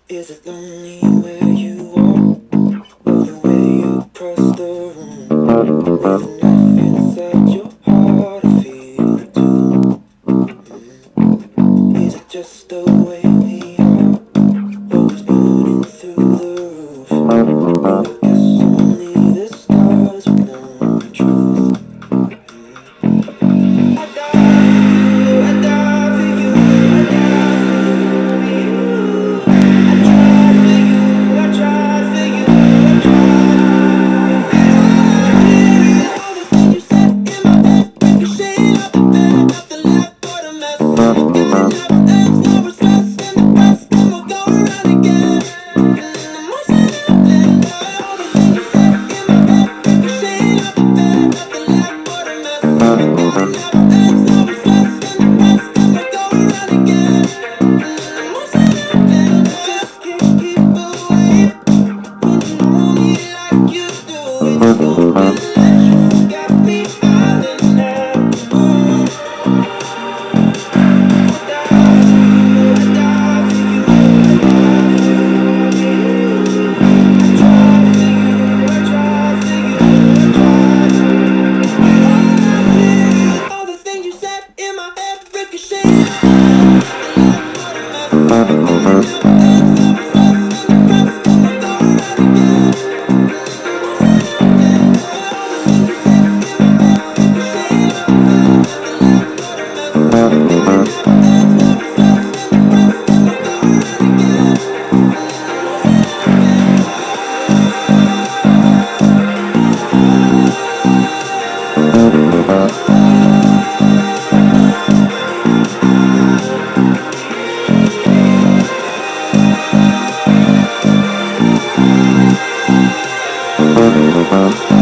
Is it lonely where you are, or the way you cross the room? With a knife inside your heart, I feel it too. Is it just the way we are, always burning through the roof? I guess only the stars will know the truth. I die for you, I die for you. I tried for you, I tried for you, I tried. All the things you said in my head, ricocheting off the bed, off the left or the mess. It never ends, no respect in the past, and we'll go around again. All the things you said in my head, ricocheting off the bed, off the left or the mess. It never ends, no respect in the past, and we'll go around again. Just keep away when you know me like you do. It's open you got me falling now. All the things you said in my head ricocheting. Bye.